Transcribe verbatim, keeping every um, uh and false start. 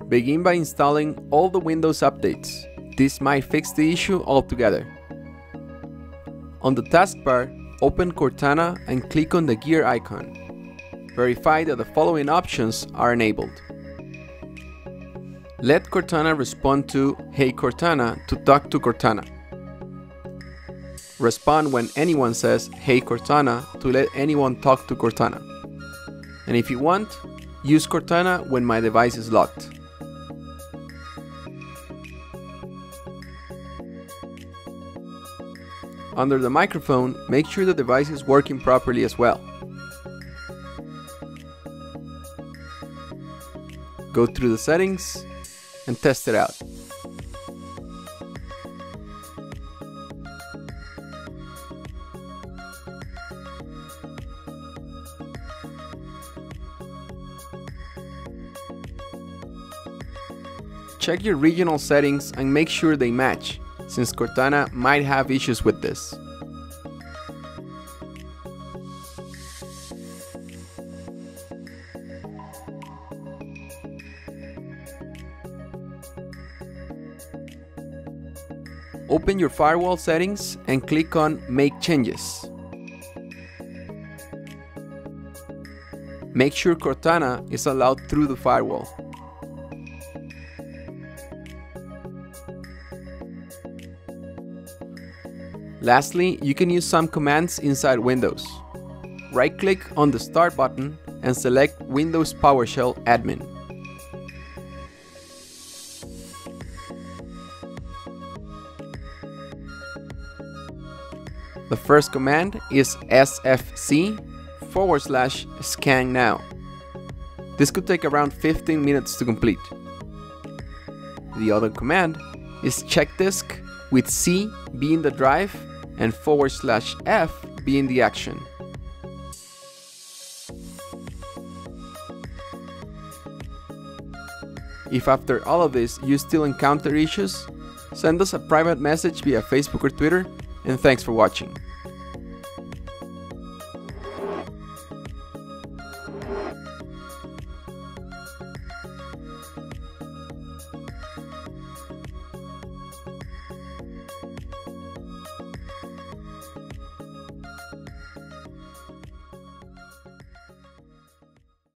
Begin by installing all the Windows updates. This might fix the issue altogether. On the taskbar, open Cortana and click on the gear icon. Verify that the following options are enabled. Let Cortana respond to "Hey Cortana" to talk to Cortana. Respond when anyone says "Hey Cortana" to let anyone talk to Cortana. And if you want, use Cortana when my device is locked. Under the microphone, make sure the device is working properly as well. Go through the settings and test it out. Check your regional settings and make sure they match, since Cortana might have issues with this. Open your firewall settings and click on Make Changes. Make sure Cortana is allowed through the firewall. Lastly, you can use some commands inside Windows. Right-click on the Start button and select Windows PowerShell Admin. The first command is sfc forward slash scannow. This could take around fifteen minutes to complete. The other command is chkdsk, with C being the drive and forward slash F being the action. If after all of this you still encounter issues, send us a private message via Facebook or Twitter, and thanks for watching.